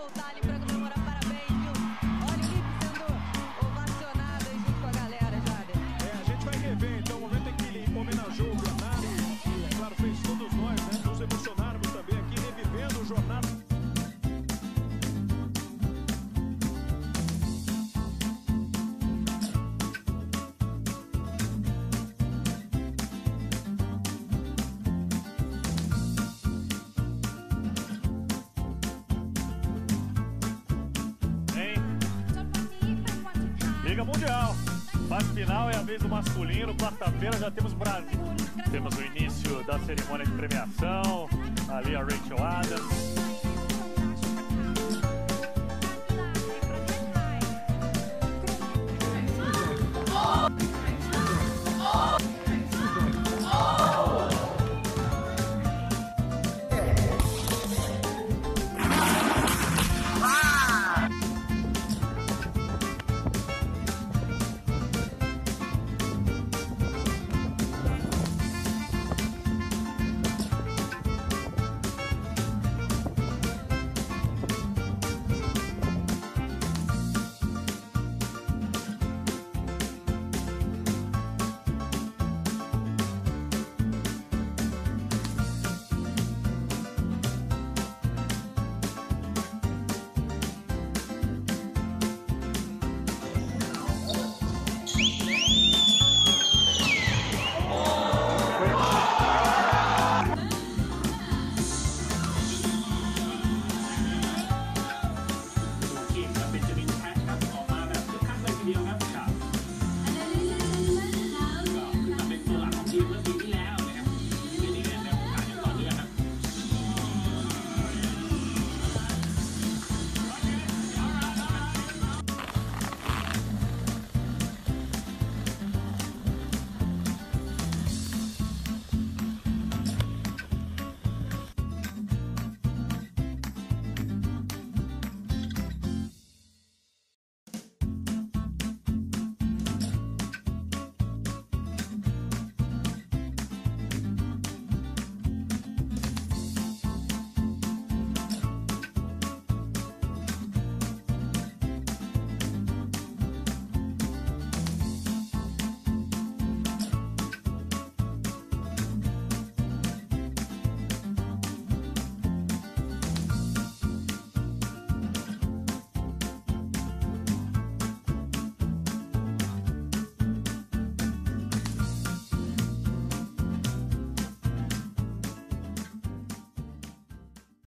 voltar ali pra comemorar. Parabéns, viu? Olha o Lipe sendo ovacionado aí junto com a galera, Jader. A gente vai rever, então, o momento em que ele homenageou o Bernardo e, é claro, fez todos nós, né, nos emocionarmos também aqui, revivendo o jornada. Liga Mundial, fase final é a vez do masculino, quarta-feira já temos Brasil. Temos o início da cerimônia de premiação, ali a Rachel Adams.